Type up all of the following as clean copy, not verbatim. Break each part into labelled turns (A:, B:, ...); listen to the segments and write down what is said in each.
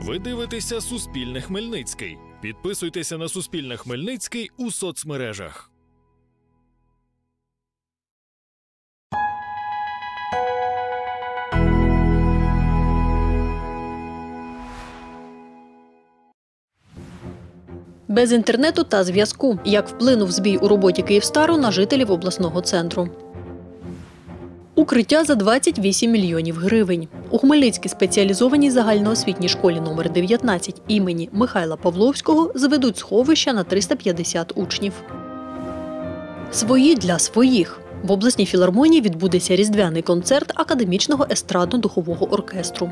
A: Ви дивитеся Суспільне Хмельницький. Підписуйтеся на Суспільне Хмельницький у соцмережах.
B: Без інтернету та зв'язку. Як вплинув збій у роботі Київстару на жителів обласного центру. Укриття за 28 мільйонів гривень. У Хмельницькій спеціалізованій загальноосвітній школі номер 19 імені Михайла Павловського зведуть сховища на 350 учнів. Свої для своїх. В обласній філармонії відбудеться різдвяний концерт академічного естрадно-духового оркестру.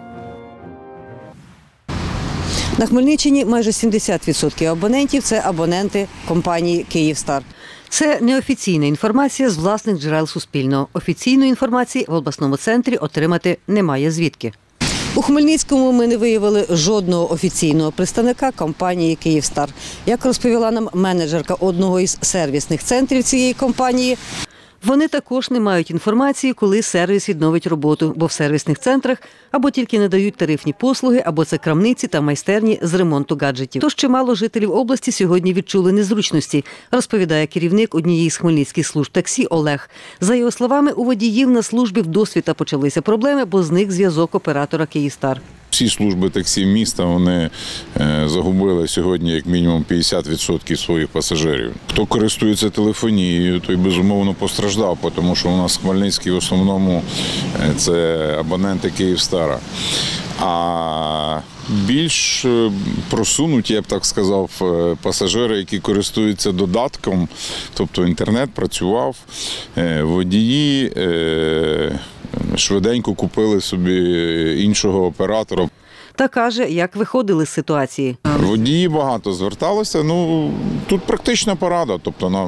C: На Хмельниччині майже 70% абонентів – це абоненти компанії «Київстар». Це неофіційна інформація з власних джерел Суспільного. Офіційної інформації в обласному центрі отримати немає звідки. У Хмельницькому ми не виявили жодного офіційного представника компанії «Київстар». Як розповіла нам менеджерка одного із сервісних центрів цієї компанії, вони також не мають інформації, коли сервіс відновить роботу, бо в сервісних центрах або тільки надають тарифні послуги, або це крамниці та майстерні з ремонту гаджетів. Тож чимало жителів області сьогодні відчули незручності, розповідає керівник однієї з хмельницьких служб таксі Олег. За його словами, у водіїв на службі вдосвіта почалися проблеми, бо зник зв'язок оператора «Київстар».
D: Всі служби таксі міста, вони загубили сьогодні як мінімум 50% своїх пасажирів. Хто користується телефонією, той безумовно постраждав, тому що у нас в Хмельницькій в основному це абоненти «Київстара». А більш просунуті, я б так сказав, пасажири, які користуються додатком, тобто інтернет працював, водії швиденько купили собі іншого оператора.
C: Та каже, як виходили з ситуації.
D: Водії багато зверталися, тут практична порада, тобто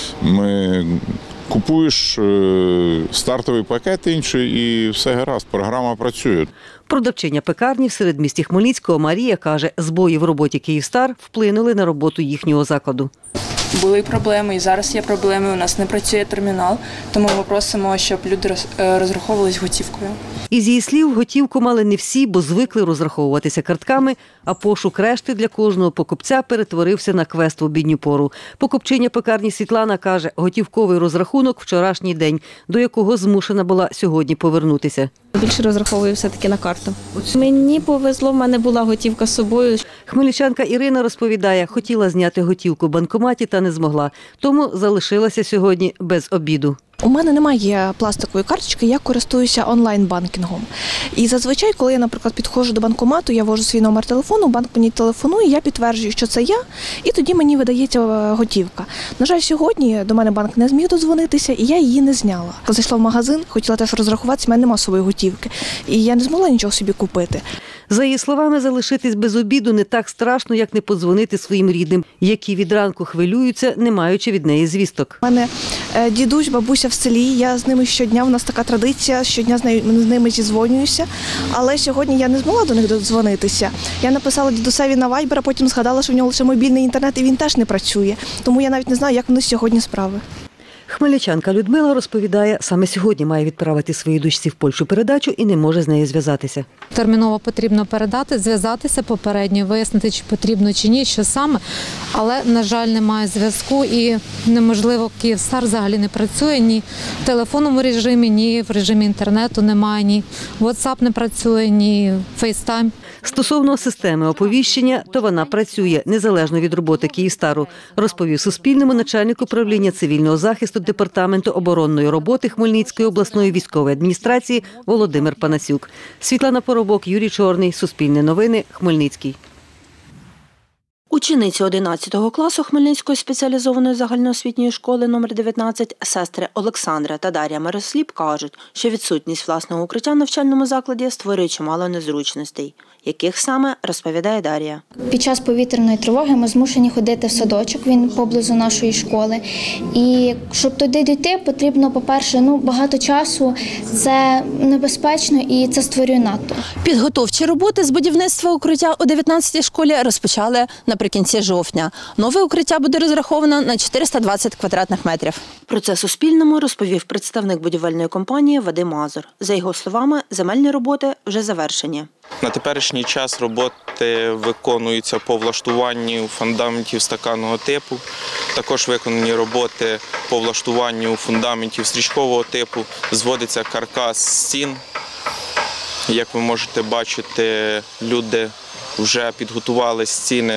D: купуєш стартовий пакет інший і все гаразд, програма працює.
C: Продавчиня пекарні в середмісті Хмельницького Марія каже, збої в роботі «Київстар» вплинули на роботу їхнього закладу.
E: Були проблеми, і зараз є проблеми, у нас не працює термінал, тому ми просимо, щоб люди розраховувались готівкою.
C: Із її слів, готівку мали не всі, бо звикли розраховуватися картками, а пошук решти для кожного покупця перетворився на квест в обідню пору. Покупчиня пекарні Світлана каже, готівковий розрахунок вчорашній день, до якого змушена була сьогодні повернутися.
F: Більше розраховую все-таки на карту. Мені повезло, в мене була готівка з собою.
C: Хмельничанка Ірина розповідає, хотіла зняти готівку в банкоматі та не змогла, тому залишилася сьогодні без обіду.
G: У мене немає пластикової карточки, я користуюся онлайн-банкінгом. І зазвичай, коли я, наприклад, підходжу до банкомату, я ввожу свій номер телефону, банк мені телефонує, я підтверджую, що це я, і тоді мені видається готівка. На жаль, сьогодні до мене банк не зміг додзвонитися, і я її не зняла. Зайшла в магазин, хотіла теж розрахуватися, в мене немає своєї готівки. І я не змогла нічого собі купити.
C: За її словами, залишитись без обіду не так страшно, як не подзвонити своїм рідним, які від ранку хвилюються, не маючи від неї звісток.
G: У мене дідусь, бабуся в селі, я з ними щодня, у нас така традиція, щодня з ними зідзвонююся, але сьогодні я не змогла до них додзвонитися. Я написала дідусеві на Viber, а потім згадала, що в нього лише мобільний інтернет і він теж не працює, тому я навіть не знаю, як вони сьогодні справи.
C: Хмельничанка Людмила розповідає, саме сьогодні має відправити своїй дочці в Польщу передачу і не може з нею зв'язатися.
H: Терміново потрібно передати, зв'язатися попередньо, вияснити, чи потрібно, чи ні, що саме. Але, на жаль, немає зв'язку і неможливо, «Київстар» взагалі не працює ні в телефонному режимі, ні в режимі інтернету немає, ні WhatsApp не працює, ні FaceTime.
C: Стосовно системи оповіщення, то вона працює незалежно від роботи «Київстару», розповів Суспільному начальник управління цивільного захисту Департаменту оборонної роботи Хмельницької обласної військової адміністрації Володимир Панасюк. Світлана Поробок, Юрій Чорний, Суспільне новини, Хмельницький.
B: Учениці 11 класу Хмельницької спеціалізованої загальноосвітньої школи номер 19 сестри Олександра та Дар'я Миросліп кажуть, що відсутність власного укриття в навчальному закладі створює чимало незручностей. Яких саме, розповідає Дар'я.
I: Під час повітряної тривоги ми змушені ходити в садочок, він поблизу нашої школи. І щоб туди дійти, потрібно, по-перше, багато часу, це небезпечно і це створює натовп.
J: Підготовчі роботи з будівництва укриття у 19-й школі розпочали наприкінці
B: наприкінці жовтня. Нове укриття буде розраховано на 420 квадратних метрів. Про це Суспільному розповів представник будівельної компанії Вадим Мазур. За його словами, земельні роботи вже завершені.
J: На теперішній час роботи виконуються по влаштуванню фундаментів стаканного типу. Також виконані роботи по влаштуванню фундаментів стрічкового типу. Зводиться каркас стін. Як ви можете бачити, люди вже підготували стіни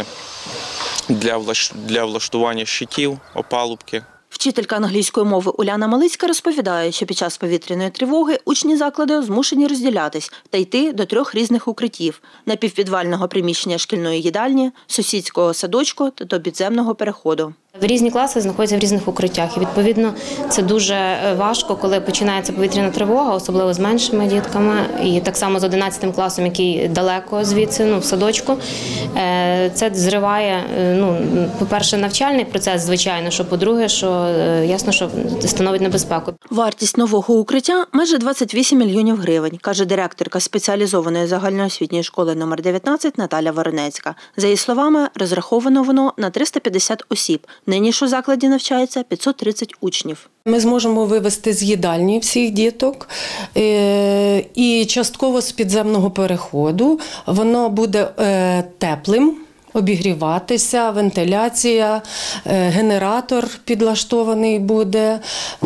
J: для влаштування щитів, опалубки.
B: Вчителька англійської мови Уляна Малицька розповідає, що під час повітряної тривоги учні закладу змушені розділятись та йти до 3 різних укриттів – напівпідвального приміщення шкільної їдальні, сусідського садочку та до підземного переходу.
K: Різні класи знаходяться в різних укриттях. І, відповідно, це дуже важко, коли починається повітряна тривога, особливо з меншими дітками. І так само з 11 класом, який далеко звідси, в садочку. Це зриває, по-перше, навчальний процес, звичайно, що по-друге, що ясно, що становить небезпеку.
B: Вартість нового укриття – майже 28 мільйонів гривень, каже директорка спеціалізованої загальноосвітньої школи номер 19 Наталя Воронецька. За її словами, розраховано воно на 350 осіб. Нині ж у закладі навчається 530 учнів.
L: Ми зможемо вивести з їдальні всіх діток і частково з підземного переходу. Воно буде теплим, обігріватися, вентиляція, генератор підлаштований буде.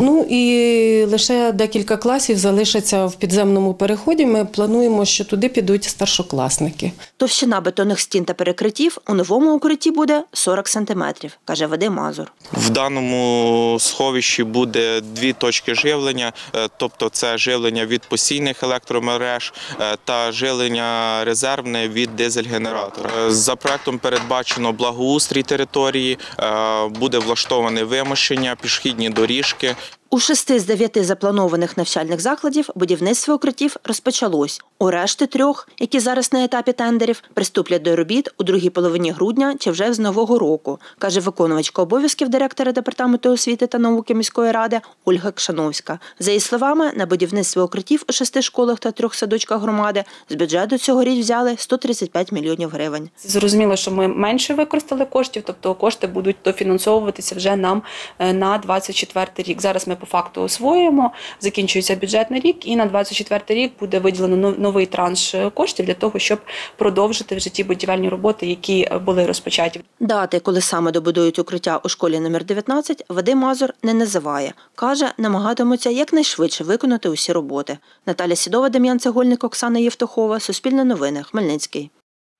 L: І лише декілька класів залишаться в підземному переході. Ми плануємо, що туди підуть старшокласники.
B: Товщина бетонних стін та перекриттів у новому укритті буде 40 сантиметрів, каже Вадим Мазур.
J: В даному сховищі буде 2 точки живлення, тобто це живлення від постійних електромереж та живлення резервне від дизель-генератора. За проектом передбачено благоустрій території, буде влаштоване вимощення, пішохідні доріжки.
B: У 6 з 9 запланованих навчальних закладів будівництво укриттів розпочалось. У решти 3, які зараз на етапі тендерів, приступлять до робіт у другій половині грудня чи вже з нового року, каже виконувачка обов'язків директора Департаменту освіти та науки міської ради Ольга Кшановська. За її словами, на будівництво укриттів у 6 школах та 3 садочках громади з бюджету цьогоріч взяли 135 мільйонів гривень.
M: Зрозуміло, що ми менше використали коштів, тобто кошти будуть дофінансовуватися вже нам на 24 рік. Зараз ми по факту освоюємо, закінчується бюджетний рік, і на 24 рік буде виділено новий транш коштів для того, щоб продовжити в житті будівельні роботи, які були розпочаті.
B: Дати, коли саме добудують укриття у школі номер 19, Вадим Мазур не називає. Каже, намагатимуться якнайшвидше виконати усі роботи. Наталя Сідова, Дем'ян Цегольник, Оксана Євтухова, Суспільне новини, Хмельницький.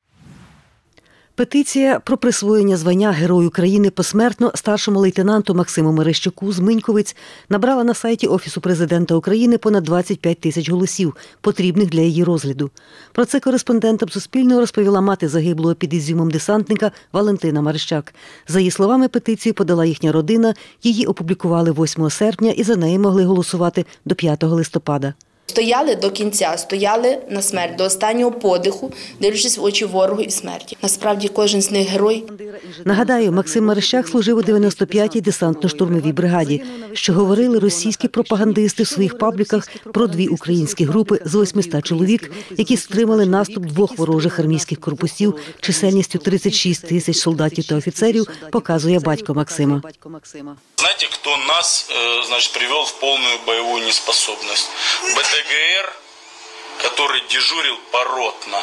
C: Петиція про присвоєння звання Герой України посмертно старшому лейтенанту Максиму Мерещуку з Миньковиць набрала на сайті Офісу Президента України понад 25 тисяч голосів, потрібних для її розгляду. Про це кореспондентам Суспільного розповіла мати загиблого під Ізюмом десантника Валентина Марищак. За її словами, петицію подала їхня родина, її опублікували 8 серпня і за неї могли голосувати до 5 листопада.
N: Стояли до кінця, стояли на смерть, до останнього подиху, дивлячись в очі ворогу і смерті. Насправді кожен з них герой.
C: Нагадаю, Максим Марищак служив у 95-й десантно-штурмовій бригаді, що говорили російські пропагандисти в своїх пабліках про 2 українські групи з 800 чоловік, які стримали наступ 2 ворожих армійських корпусів чисельністю 36 тисяч солдатів та офіцерів, показує батько Максима.
O: Знаете, кто нас, привел в полную боевую неспособность? БТГР, который дежурил поротно,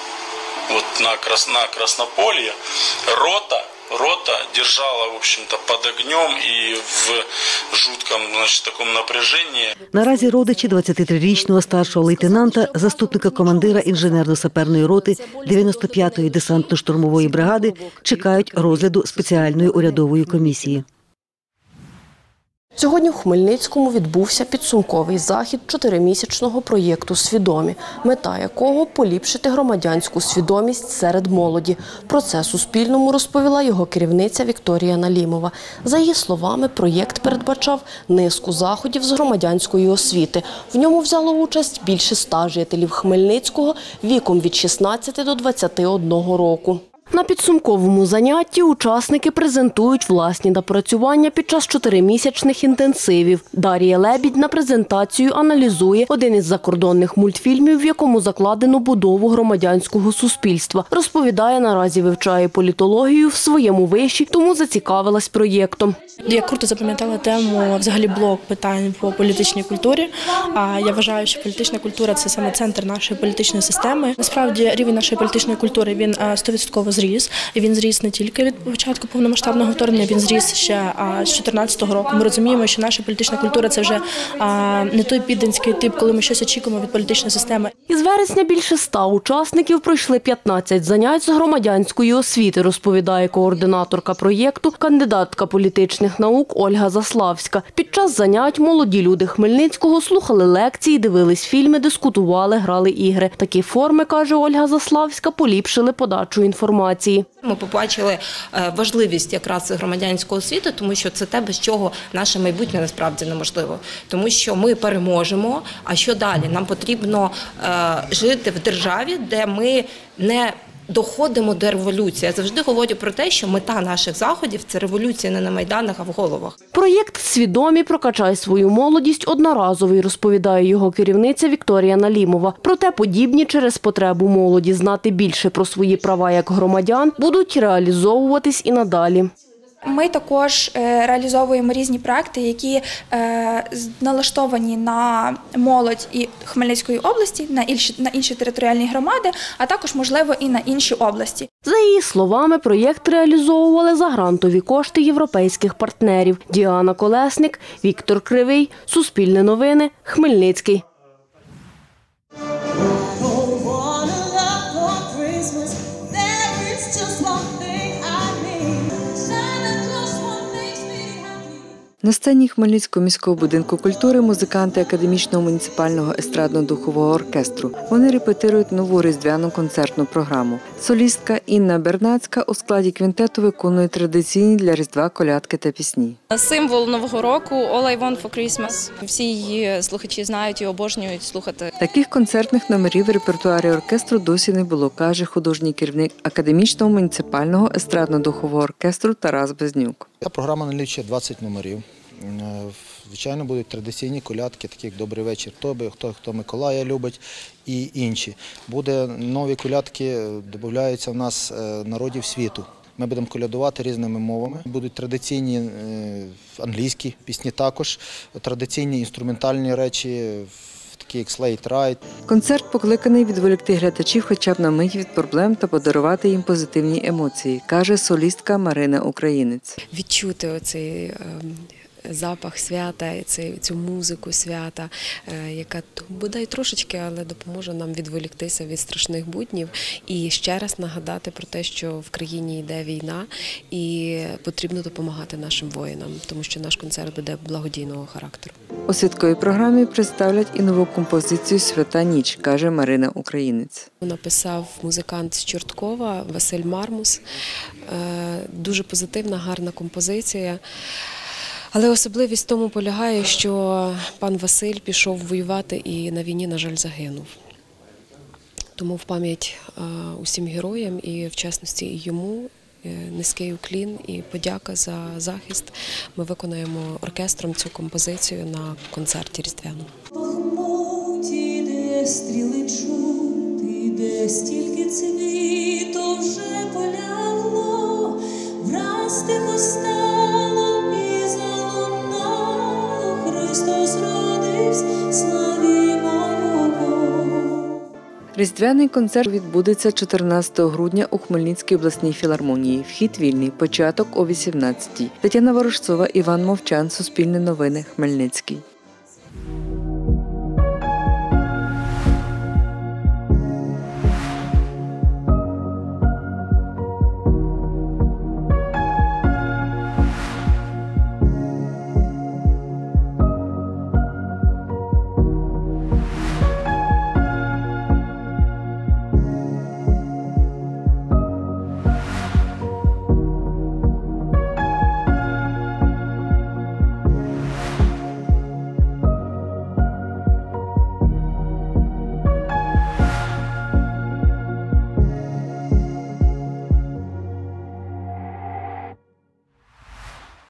O: на Краснополье, рота держала, в общем-то, под огнем и в жутком, таком напряжении.
C: Наразі родичі 23-річного старшого лейтенанта, заступника командира інженерно-саперної роти 95-ї десантно-штурмової бригади, чекають розгляду спеціальної урядової комісії.
P: Сьогодні в Хмельницькому відбувся підсумковий захід 4-місячного проєкту «Свідомі», мета якого – поліпшити громадянську свідомість серед молоді. Про це Суспільному розповіла його керівниця Вікторія Налімова. За її словами, проєкт передбачав низку заходів з громадянської освіти. В ньому взяло участь більше 100 жителів Хмельницького віком від 16 до 21 року. На підсумковому занятті учасники презентують власні напрацювання під час 4-місячних інтенсивів. Дар'я Лебідь на презентацію аналізує один із закордонних мультфільмів, в якому закладено будову громадянського суспільства. Розповідає, наразі вивчає політологію в своєму виші, тому зацікавилась проєктом.
Q: Я круто запам'ятала тему, взагалі блок питань по політичній культурі. Я вважаю, що політична культура – це саме центр нашої політичної системи. Насправді рівень нашої політичної культури, він 100% зріс. І він зріс не тільки від початку повномасштабного вторгнення, він зріс ще з 2014 року. Ми розуміємо, що наша політична культура – це вже не той підданський тип, коли ми щось очікуємо від політичної системи.
P: Із вересня більше 100 учасників пройшли 15 занять з громадянської освіти, розповідає координаторка проєкту, кандидатка політичних наук Ольга Заславська. Під час занять молоді люди Хмельницького слухали лекції, дивились фільми, дискутували, грали ігри. Такі форми, каже Ольга Заславська, поліпшили подачу інформації.
R: Ми побачили важливість якраз громадянської освіти, тому що це те, без чого наше майбутнє насправді неможливо. Тому що ми переможемо, а що далі? Нам потрібно жити в державі, де ми не доходимо до революції. Я завжди говорю про те, що мета наших заходів – це революція не на майданах, а в головах.
P: Проєкт «Свідомі. Прокачай свою молодість» одноразовий, розповідає його керівниця Вікторія Налімова. Проте подібні через потребу молоді знати більше про свої права як громадян будуть реалізовуватись і надалі.
S: Ми також реалізовуємо різні проекти, які налаштовані на молодь і Хмельницької області, на інші територіальні громади, а також, можливо, і на інші області.
P: За її словами, проєкт реалізовували за грантові кошти європейських партнерів. Діана Колесник, Віктор Кривий, Суспільне новини, Хмельницький.
T: На сцені Хмельницького міського будинку культури музиканти Академічного муніципального естрадно-духового оркестру. Вони репетирують нову різдвяну концертну програму. Солістка Інна Бернацька у складі квінтету виконує традиційні для Різдва колядки та пісні.
U: Символ Нового року «All I want for Christmas». Всі її слухачі знають і обожнюють слухати.
T: Таких концертних номерів в репертуарі оркестру досі не було, каже художній керівник Академічного муніципального естрадно-духового оркестру Тарас Безнюк.
V: Ця програма налічує 20 номерів. Звичайно, будуть традиційні колядки, такі як «Добрий вечір тобі», «Хто Миколая любить» і інші. Буде нові колядки, додаються в нас народів світу. Ми будемо колядувати різними мовами. Будуть традиційні англійські пісні також, традиційні інструментальні речі, такі як «Sleigh Ride».
T: Концерт покликаний відволікти глядачів хоча б на мить від проблем та подарувати їм позитивні емоції, каже солістка Марина Українець.
W: Відчути оцей запах свята, цю музику свята, яка бодай трошечки, але допоможе нам відволіктися від страшних буднів і ще раз нагадати про те, що в країні йде війна і потрібно допомагати нашим воїнам, тому що наш концерт буде благодійного характеру.
T: У святковій програмі представлять і нову композицію «Свята ніч», каже Марина Українець.
W: Написав музикант з Чорткова Василь Мармус. Дуже позитивна, гарна композиція. Але особливість в тому полягає, що пан Василь пішов воювати і на війні, на жаль, загинув. Тому в пам'ять усім героям і, в частності, і йому низький уклін і подяка за захист. Ми виконаємо оркестром цю композицію на концерті різдвяному.
X: Бахмуті, де стріли чути, де стільки цвіту вже полягло, враз тихо стало і залунало, Христос родився, славімо Його.
T: Різдвяний концерт відбудеться 14 грудня у Хмельницькій обласній філармонії. Вхід вільний. Початок о 18-й. Тетяна Ворожцова, Іван Мовчан. Суспільне новини. Хмельницький.